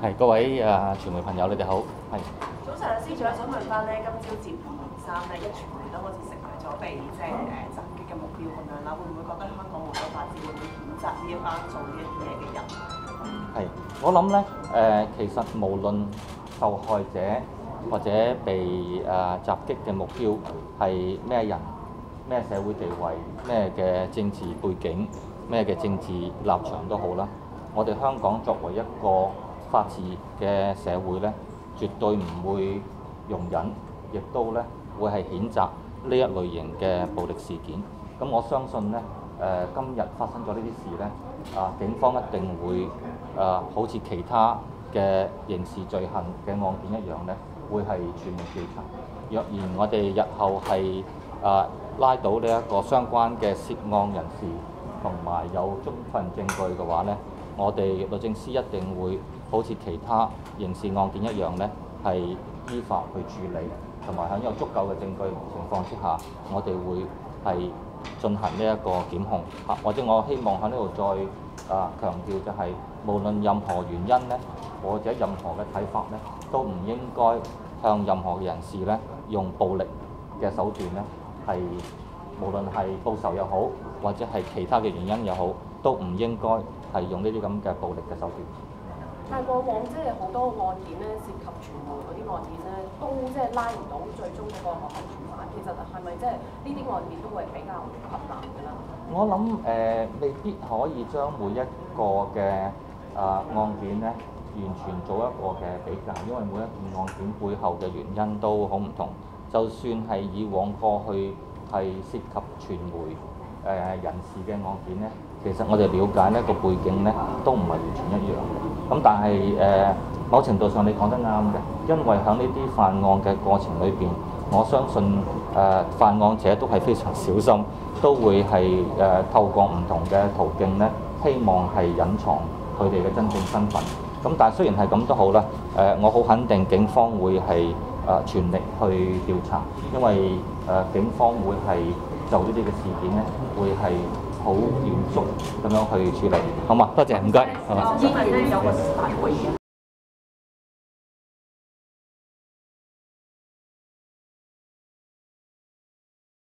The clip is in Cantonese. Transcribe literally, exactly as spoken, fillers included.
係各位誒傳媒朋友，你哋好。係早晨啊，司長想問翻咧，今朝接二連三咧，一傳媒都好似成為咗被即係誒襲擊嘅目標咁樣啦，會唔會覺得香港冇咗法治，會唔會譴責呢一班做呢一啲嘢嘅人？ 係，我諗咧誒，其實無論受害者或者被誒、呃、襲擊嘅目標係咩人、咩社會地位、咩嘅政治背景、咩嘅政治立場都好啦，我哋香港作為一個法治嘅社會咧，絕對唔會容忍，亦都咧會係譴責呢一類型嘅暴力事件。咁我相信咧，誒、呃、今日發生咗呢啲事咧，啊警方一定會誒、呃、好似其他嘅刑事罪行嘅案件一樣咧，會係全面調查。若然我哋日後係誒、呃、拉到呢一個相關嘅涉案人士同埋有充分證據嘅話咧，我哋律政司一定會好似其他刑事案件一樣咧，係依法去處理，同埋喺有足夠嘅證據情況之下，我哋會係進行呢一個檢控。啊，或者我希望喺呢度再啊強調就係、是，無論任何原因咧，或者任何嘅睇法咧，都唔應該向任何嘅人士咧用暴力嘅手段咧，係無論係報仇又好，或者係其他嘅原因又好，都唔應該係用呢啲咁嘅暴力嘅手段。 但係過往即係好多案件咧，涉及傳媒嗰啲案件咧，都即係拉唔到最終嗰個學校主犯。其實係咪即係呢啲案件都會比較困難㗎啦？ 我諗誒、呃，未必可以將每一個嘅啊、呃、案件咧，完全做一個嘅比較，因為每一件案件背後嘅原因都好唔同。就算係以往過去係涉及傳媒誒、呃、人士嘅案件咧，其實我哋了解呢個背景咧都唔係完全一樣嘅。咁但係誒、呃、某程度上你講得啱嘅，因為喺呢啲犯案嘅過程裏邊，我相信誒、呃、犯案者都係非常小心，都會係誒、呃、透過唔同嘅途徑咧，希望係隱藏佢哋嘅真正身份。咁但係雖然係咁都好啦，誒、呃、我好肯定警方會係誒、呃、全力去調查，因為誒、呃、警方會係就呢啲嘅事件咧，會係好嚴肅咁樣去處理，好嘛？多謝，唔該，係嘛？